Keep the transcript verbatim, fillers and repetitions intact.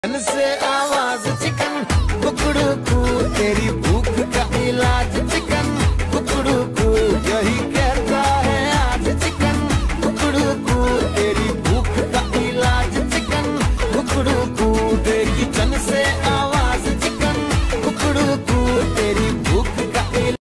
से आवाज चिकन कुकड़ू को तेरी भूख का इलाज